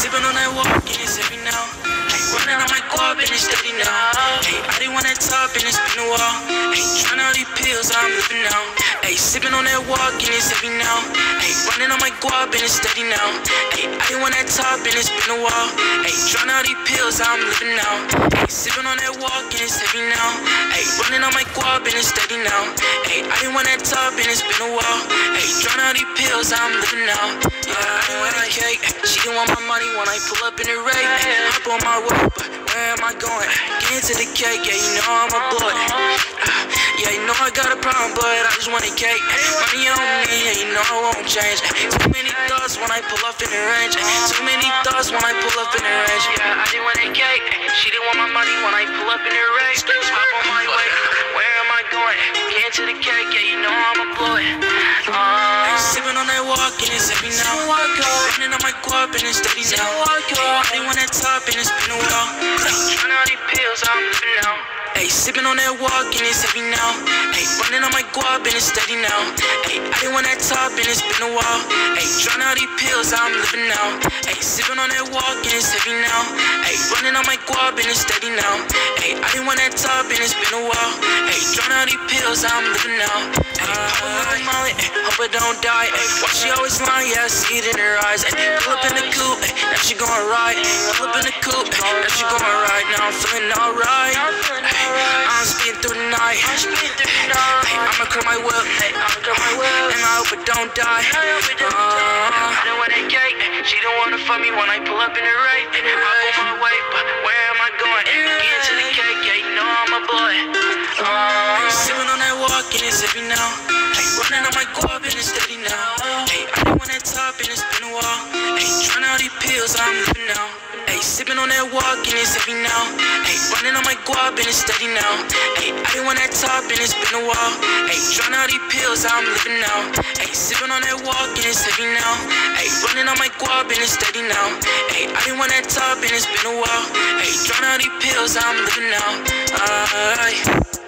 sipping on that walk and it's heavy now. Hey, running on my guap and it's steady now. Hey, I didn't want that top and it's been a while. Hey, trying all these pills, I'm living now. Hey, sipping on that walk and it's heavy now. Hey, running on my guap and it's steady now. Hey, I didn't want that top and it's been a while. Hey, trying all these pills, I'm living now. Hey, sipping on that walk and it's heavy now. Hey, running on my guap and it's steady now. Hey, I didn't want that top and it's been a while. Hey, trying all these pills, I'm living now. Yeah, I didn't want that cake. She didn't want my money when I pull up in the rave. Hop on my whip, but where am I going? Get into the cake, yeah, you know I'm a boy. Yeah, you know I got a problem, but I just want a cake. Money on me, yeah, you know I won't change. Too many thoughts when I pull up in the range. Too many thoughts when I pull up in the range. Yeah, I didn't want a cake. She didn't want my money when I pull up in the range. Hop on my way, where am I going? Get into the cake, yeah, you know I'm a boy. Sipping on that walk and it's heavy now. Running on my guap and it's steady now. I didn't want that top and it's been a while. Trying all these pills, I'm living now. Hey, sipping on that walk and it's heavy now. Hey, running on my guap and it's steady now. Hey, I didn't want that top and it's been a while. Hey, trying all these pills, I'm living now. Hey, sipping on that walk and it's heavy now. Hey, running on my guap and it's steady now. Hey, I didn't want that top and it's been a while. Hey, trying all these pills, I'm living now. Hey, Molly, hope I don't die. Ay, why she always lying? Yeah, I see it in her eyes. Ay, pull up in the coupe, ay, now she going right. Pull up in the coupe, ay, now she going right. Now I'm feeling alright. I'm speeding through the night. Ay, I'ma curl my whip, ay, and I hope I don't die. I don't want that cake. She don't wanna fuck me when I pull up in the rape. I'm on my way, but where am I going? Get into the cake, yeah, you know I'm a boy. Sipping on that walk and it's heavy now. Hey, running on my guap and it's steady now. Hey, I didn't want that top and it's been a while. Hey, trying all these pills, I'm living now. Hey, sipping on that walk and it's heavy now. Hey, running on my guap and it's steady now. Hey, I didn't want that top and it's been a while. Hey, trying all these pills, I'm living now. Hey, sipping on that walk and it's heavy now. Hey, running on my guap and it's steady now. Hey, I didn't want that top and it's been a while. Hey, trying all these pills, I'm living now.